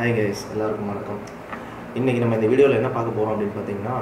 Hi guys, எல்லாருக்கும் வணக்கம். இன்றைக்கி நம்ம இந்த வீடியோவில் என்ன பார்க்க போகிறோம் அப்படின்னு பார்த்தீங்கன்னா,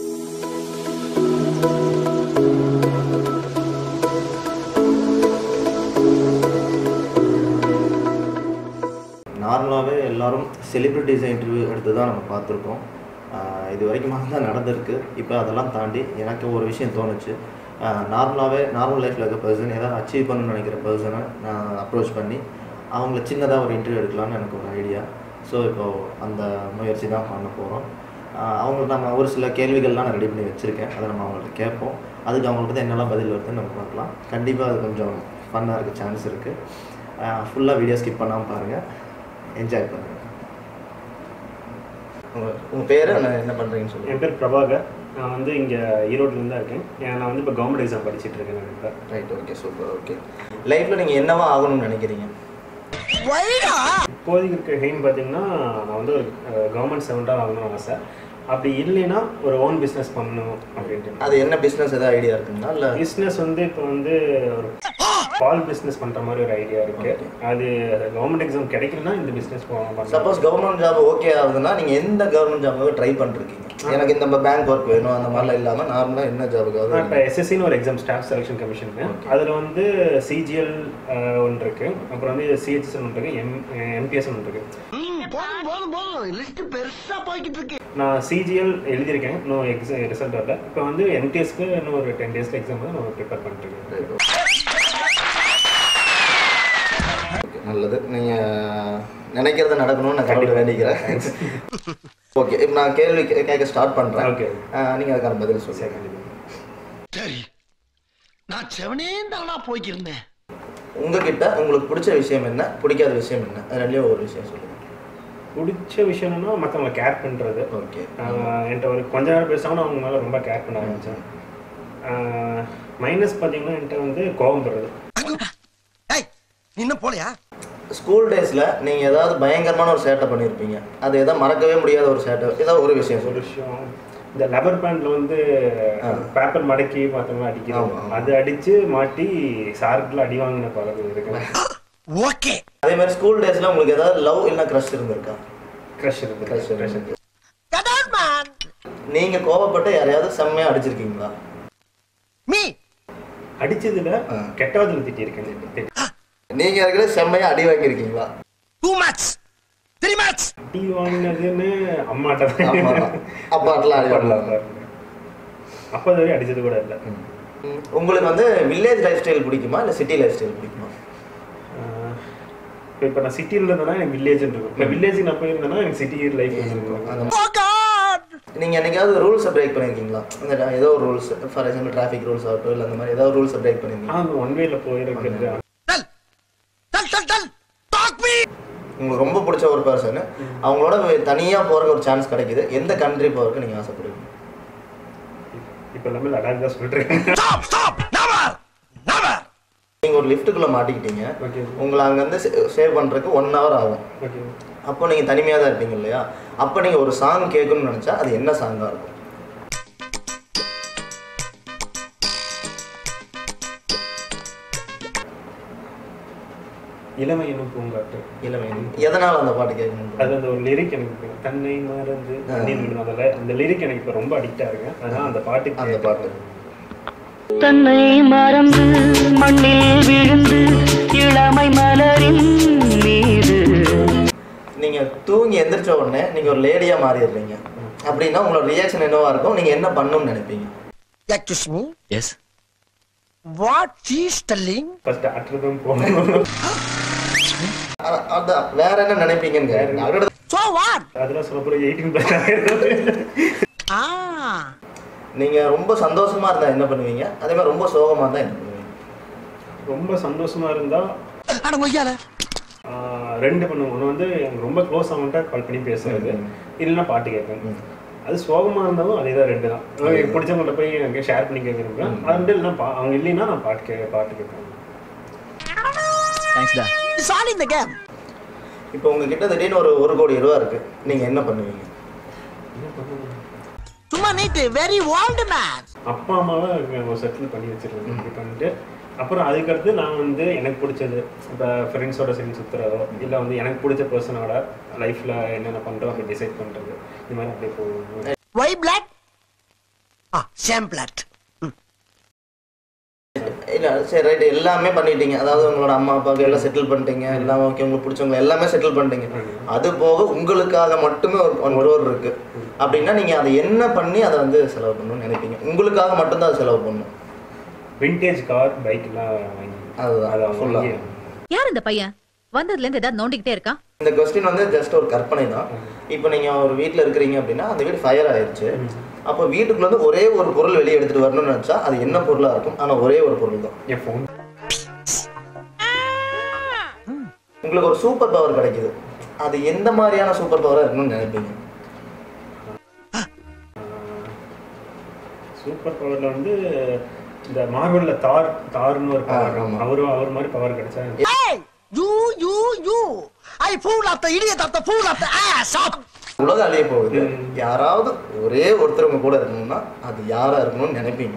நார்மலாகவே எல்லோரும் செலிப்ரிட்டிஸை இன்டர்வியூ எடுத்து தான் நம்ம பார்த்துருக்கோம். இது வரைக்கும் தான் நடந்திருக்கு. இப்போ அதெல்லாம் தாண்டி எனக்கு ஒரு விஷயம் தோணுச்சு. நார்மல் லைஃப்பில் இருக்க பர்சன் ஏதாவது அச்சீவ் பண்ணணும்னு நினைக்கிற பர்சனை நான் அப்ரோச் பண்ணி அவங்கள சின்னதாக ஒரு இன்டர்வியூ எடுக்கலான்னு எனக்கு ஒரு ஐடியா. ஸோ இப்போது அந்த முயற்சி தான் பண்ண போகிறோம். அவங்களுக்கு நம்ம ஒரு சில கேள்விகள்லாம் நான் ரெடி பண்ணி வச்சுருக்கேன். அதை நம்ம அவங்கள்ட்ட கேட்போம். அதுக்கு அவங்கள்ட்ட என்னெல்லாம் பதில் வருதுன்னு நம்ம பார்க்கலாம். கண்டிப்பாக அது கொஞ்சம் ஃபன்னாக இருக்க சான்ஸ் இருக்குது. ஃபுல்லாக வீடியோ ஸ்கிப் பண்ணாமல் பாருங்கள், என்ஜாய் பண்ணுங்கள். உங்கள் பேர் என்ன பண்ணுறீங்கன்னு சொல்லுங்கள். என் பேர் பிரபாகர். நான் வந்து இங்கே ஈரோட்லேருந்து தான் இருக்கேன். நான் வந்து இப்போ கவர்மெண்ட் எக்ஸாம் படிச்சுட்டு இருக்கேன். நான் இப்போ ரைட், ஓகே, சூப்பர். ஓகே, லைஃப்பில் நீங்கள் என்னவா ஆகணும்னு நினைக்கிறீங்க? இப்போதைக்கு இருக்க எய்ம் பார்த்தீங்கன்னா, நான் வந்து ஒரு கவர்மெண்ட் சர்வெண்ட்டாக ஆகணும்னு ஆசை. அப்படி இல்லைன்னா ஒரு ஓன் பிஸ்னஸ் பண்ணணும் அப்படின்ட்டு. அது என்ன பிஸ்னஸ் எதாவது ஐடியா இருக்குங்களா? இல்லை பிஸ்னஸ் வந்து இப்போ வந்து ஒரு பால் பிஸ்னஸ் பண்ணுற மாதிரி ஒரு ஐடியா இருக்குது. அது கவர்மெண்ட் எக்ஸாம் கிடைக்கலன்னா இந்த பிஸ்னஸ் போகலாம். சப்போஸ் கவர்மெண்ட் ஜாப் ஓகே ஆகுதுன்னா நீங்கள் எந்த கவர்மெண்ட் ஜாபாக ட்ரை பண்ணிருக்கீங்க? எனக்கு இந்த பேங்க் ஒர்க் வேணும் அந்த மாதிரிலாம் இல்லாமல் நார்மலாக என்ன ஜாபுக்காக? இப்போ எஸ்எஸ்சின்னு ஒரு எக்ஸாம், ஸ்டாஃப் செலெக்ஷன் கமிஷன். அதில் வந்து சிஜிஎல் ஒன்று இருக்குது, அப்புறம் வந்து சிஹெச்எஸ் ஒன்று இருக்குது, எம்பிஎஸ் ஒன்று இருக்குது. நான் சிஜிஎல் எழுதியிருக்கேன், இன்னும் எக்ஸாம் ரிசல்ட் வரல. இப்போ வந்து எம்டிஎஸ்க்கு இன்னும் ஒரு 10 days எக்ஸாம் வந்து நான் ப்ரிப்பேர் பண்ணிட்டுருக்கேன். நல்லது, நீங்கள் நினைக்கிறத நடக்கணும்னு நான் கண்டிப்பாக வேண்டிக்கிறேன். ஓகே, இப்போ நான் கேள்வி கேட்க ஸ்டார்ட் பண்ணுறேன். ஓகே, நீங்கள் அதுக்கான பதில் சொல்லுங்கள். சரி, நான் செவனேந்தானா போய்க்கிருந்தேன். உங்ககிட்ட உங்களுக்கு பிடிச்ச விஷயம் என்ன, பிடிக்காத விஷயம் என்ன? ரெண்டுலேயும் ஒரு விஷயம் சொல்லுங்கள். பிடிச்ச விஷயம்னா மற்றவங்களை கேர் பண்ணுறது. ஓகே, என்கிட்ட ஒரு கொஞ்ச நேரம் பேசாமல் அவங்க மேலே ரொம்ப கேர் பண்ண ஆரம்பித்தேன். மைனஸ் பார்த்தீங்கன்னா என்கிட்ட வந்து கோபம் படுறது. இன்னும் போலையா? ஸ்கூல் டேஸில் நீங்கள் ஏதாவது பயங்கரமான ஒரு சேட்டை பண்ணியிருப்பீங்க, அது எதாவது மறக்கவே முடியாத ஒரு சேட்டை, ஏதாவது ஒரு விஷயம் இந்த லப்பர் பேண்டில் வந்து பேப்பர் மடக்கி பார்த்தோம்னா அடிக்கிறோம். அது அடித்து மாட்டி சார்க்கில் அடி வாங்கின பழக்கம் இருக்கு. ஓகே, அதே மாதிரி ஸ்கூல் டேஸில் உங்களுக்கு ஏதாவது லவ் இல்லை க்ரஷ் இருந்திருக்கா? க்ரஷ் இருக்கு. நீங்கள் கோவப்பட்டு யாரையாவது செம்மையாக அடிச்சிருக்கீங்களா? அடிச்சதுல கெட்டவதில் திட்டிருக்கேன். நீங்க இருக்கிற செம்மையா அடி வாங்கியிருக்கீங்களா? அடி வாங்கினதுன்னு அம்மாட்ட அப்பாட்டெல்லாம் அடி வாங்கலாம். அப்பா வரையும் அடிச்சது கூட இல்லை. உங்களுக்கு வந்து வில்லேஜ் லைஃப் ஸ்டைல் பிடிக்குமா இல்லை சிட்டி லைஃப் ஸ்டைல் பிடிக்குமா? இப்போ நான் சிட்டியில் இருந்தேன்னா எனக்கு வில்லேஜ் இருக்கும். இப்போ வில்லேஜுக்கு நான் போயிருந்தேன்னா எனக்கு சிட்டி லைஃப் இருக்கும். நீங்கள் என்னைக்காவது ரூல்ஸை பிரேக் பண்ணியிருக்கீங்களா? அந்த ஏதோ ஒரு rules, for example traffic rules ஆகட்டும், இல்லை அந்த மாதிரி ஏதாவது ரூல்ஸை பிரேக் பண்ணியிருக்கீங்க? ஒன் வேல போயிருக்கிறது. உங்களுக்கு ரொம்ப பிடிச்ச ஒரு பர்சன், அவங்களோட தனியாக போகிற ஒரு சான்ஸ் கிடைக்குது, எந்த கண்ட்ரி போகிறதுக்கு நீங்கள் ஆசைப்படுவீங்க? இப்போ எல்லாமே லடாக் தான் சொல்கிறேன். நீங்கள் ஒரு லிஃப்ட்டுக்குள்ளே மாட்டிக்கிட்டீங்க, உங்களை அங்கேருந்து சேவ் பண்ணுறதுக்கு 1 hour ஆகும். அப்போ நீங்கள் தனிமையாக தான் இருப்பீங்க இல்லையா? அப்போ நீங்கள் ஒரு சாங் கேட்கணும்னு நினச்சா அது என்ன சாங்காக இருக்கும்? இளமை என்னும் பூங்காற்று. இளமை எதனால் அந்த பாட்டு கேட்கணும்? அது அந்த ஒரு லிரிக் எனக்கு தன்னை மறந்து அதில் அந்த லிரிக் எனக்கு இப்போ ரொம்ப அடிக்டாக இருக்கு. அதனால் அந்த பாட்டு தன்னை மறந்து மண்ணில் விழுந்து இளமை மலரின் மீது. நீங்கள் தூங்கி எந்திரிச்ச உடனே நீங்கள் ஒரு லேடியாக மாறிடுறீங்க அப்படின்னா உங்களோட ரியாக்ஷன் என்னவா இருக்கும்? நீங்கள் என்ன பண்ணணும்னு நினைப்பீங்க? Yes, what she is telling. First ஆட்ரதும் போகணும். அதான், வேற என்ன நினைப்பீங்கன்னு. அதெல்லாம் சொல்ல போகிற 18+. நீங்கள் ரொம்ப சந்தோஷமா இருந்தால் என்ன பண்ணுவீங்க? அதே மாதிரி ரொம்ப சோகமாக இருந்தால் என்ன பண்ணுவீங்க? ரொம்ப சந்தோஷமா இருந்தால் 2 பண்ணுவோம். ஒன்று வந்து எனக்கு ரொம்ப க்ளோஸ் ஆகிட்டா கால் பண்ணி பேசுறது, இல்லைன்னா பாட்டு கேட்பேன். அது சோகமாக இருந்தாலும் அதே தான் 2 தான். எனக்கு பிடிச்சவங்கள்ட்ட போய் எனக்கு ஷேர் பண்ணி கேட்க விரும்புகிறேன். அது 2 இல்லைன்னா அவங்க இல்லைன்னா நான் பாட்டு கேட்பேன். இப்போ உங்ககிட்ட திடீர்னு ஒரு 1 கோடி ரூபா இருக்கு, நீங்கள் என்ன பண்ணுவீங்க? சும்மா நீட் வெரி ஓல்ட் மேன். அப்பா அம்மாவை செட்டில் பண்ணி வச்சிருக்கேன். பண்ணிட்டு அப்புறம் அதுக்கடுத்து நான் வந்து எனக்கு பிடிச்சது இப்போ ஃப்ரெண்ட்ஸோட சேர்ந்து சுற்றுறதோ இல்லை வந்து எனக்கு பிடிச்ச பர்சனோட லைஃப்பில் என்னென்ன பண்ணுறோம் அப்படி டிசைட் பண்ணுறது இந்த மாதிரி அப்படியே போகும். Why black? Same black. இல்லை சரி ரைட்டு எல்லாமே பண்ணிட்டீங்க, அதாவது உங்களோட அம்மா அப்பாவுக்கு எல்லாம் செட்டில் பண்ணிட்டீங்க, எல்லாம் ஓகே, உங்களுக்கு பிடிச்சவங்க எல்லாமே செட்டில் பண்ணிட்டீங்க. அது போக உங்களுக்காக மட்டுமே ஒரு 1 crore இருக்குது அப்படின்னா நீங்கள் அதை என்ன பண்ணி அதை வந்து செலவு பண்ணணும்னு நினைப்பீங்க? உங்களுக்காக மட்டும்தான் அதை செலவு பண்ணணும். விண்டேஜ் கார் பைக்லாம் வாங்கி அதுதான் ஃபுல்லாக. யார் இந்த பையன் வந்ததுலேருந்து ஏதாவது நோண்டிக்கிட்டே இருக்கான்? இந்த கொஸ்டின் வந்து ஜஸ்ட் ஒரு கற்பனை தான். இப்போ நீங்கள் ஒரு வீட்டில் இருக்கிறீங்க அப்படின்னா அந்த வீடு ஃபயர் ஆயிடுச்சு. அப்போ வீட்டுக்குள்ள வந்து ஒரே ஒரு பொருள் வெளியே எடுத்துகிட்டு வரணும்னு நினச்சா அது என்ன பொருளாக இருக்கும்? ஆனால் ஒரே ஒரு பொருள் தான், என் ஃபோன். உங்களுக்கு ஒரு சூப்பர் பவர் கிடைக்குது, அது எந்த மாதிரியான சூப்பர் பவராக இருக்கணும்னு நினைப்பீங்க? சூப்பர் பவரில் வந்து இந்த மார்வல்ல தார்னு ஒரு பவர், அவர் மாதிரி பவர் கிடைச்சா. Hey! You! I fool of the idiot of the fool of the ass! உலகம் அழிய போகுது, யாராவது ஒரே ஒருத்தர் கூட இருக்கணும்னா அது யாரா இருக்கணும்னு நினைப்பீங்க?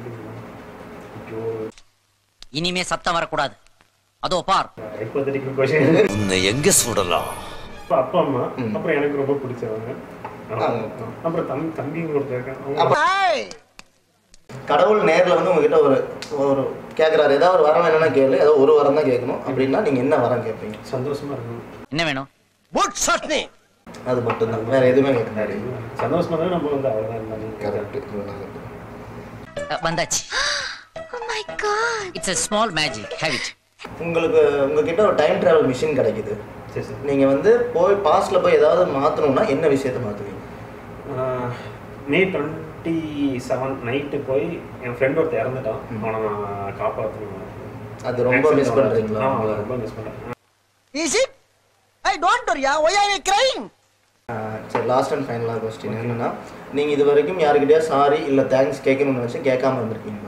இனிமே சத்தம் வரக்கூடாது, அதோ பார். Hypothetical question. உன்னை எங்க சுடலாம்? அப்பா அம்மா, அப்புறம் எனக்கு ரொம்ப பிடிச்சவங்க, அப்புறம் தம்பிங்க ஒருத்தர் இருக்காங்க. கடவுள் நேரில் வந்து உங்ககிட்ட ஒரு கேட்குறாரு, ஏதாவது ஒரு வரம் என்னன்னா கேளு, ஏதோ ஒரு வரம் தான் கேட்கணும் அப்படின்னா நீங்கள் என்ன வரம் கேட்பீங்க? சந்தோஷமா இருக்கணும். என்ன வேணும்? What chutney? அது மட்டும்தான், வேற எதுவுமே கேட்க. சந்தோஷமா தான் நம்ம வந்து அவ்வளோதான். கரெக்ட். வந்தாச்சு. Oh my god. It's a small magic. Have it. உங்ககிட்ட ஒரு டைம் டிராவல் மிஷின் கிடைக்குது. நீங்கள் வந்து போய் பாஸ்ட்ல போய் ஏதாவது மாற்றணும்னா என்ன விஷயத்தை மாற்றுவீங்க? May 27 நைட்டு போய் என் ஃப்ரெண்ட் ஒருத்தர் இறந்துட்டான், அவனை நான் காப்பாற்றணும். அது ரொம்ப மிஸ் பண்ணுறீங்களா? ரொம்ப மிஸ் பண்ணுறேன். Is it? Hey, don't worry, why are you crying? சரி, லாஸ்ட் அண்ட் ஃபைனலாக கொஸ்டின் என்னன்னா, நீங்கள் இது வரைக்கும் யாருக்கிட்டே சாரி இல்லை தேங்க்ஸ் கேட்கணும்னு நினச்சி கேட்காம இருந்திருக்கீங்களா?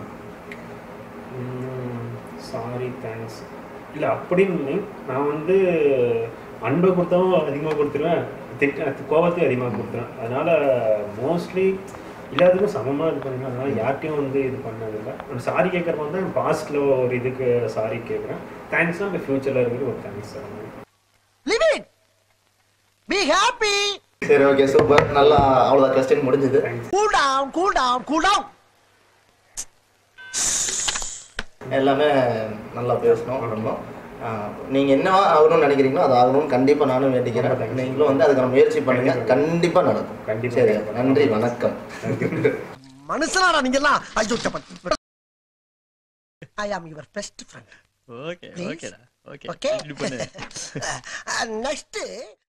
சாரி தேங்க்ஸ் இல்லை அப்படின்னு நான் வந்து அன்பை கொடுத்தாவும் அதிகமாக கொடுத்துருவேன், கோபத்தையும் அதிகமாக கொடுத்துருவேன். அதனால் மோஸ்ட்லி எல்லாத்துக்கும் சமமாக இது பண்ணுவேன். அதனால் யார்ட்டையும் வந்து இது பண்ணதில்லை. சாரி கேட்குற மாதிரி தான் பாஸ்ட்டில் ஒரு இதுக்கு சாரி கேட்குறேன். தேங்க்ஸ்னால் இப்போ ஃப்யூச்சரில் இருக்கிற ஒரு thanks sir. Live it! Be happy! சரி, ஓகே, சூப்பர். நல்லா அவ்வளோதான், கொஸ்டின் முடிஞ்சது. Cool down. எல்லாமே நல்லா பேசணும். ரொம்ப நீங்கள் என்ன ஆகணும்னு நினைக்கிறீங்களோ அது ஆகணும்னு கண்டிப்பாக நானும் வேண்டிக்கிறேன். நீங்களும் வந்து அதுக்கான முயற்சி பண்ணுங்க, கண்டிப்பாக நடக்கும். சரி, நன்றி, வணக்கம். மனுஷனாடா நீங்கெல்லாம். I am your best friend. Okay, ஓகேடா. ஓகே. Okay? Next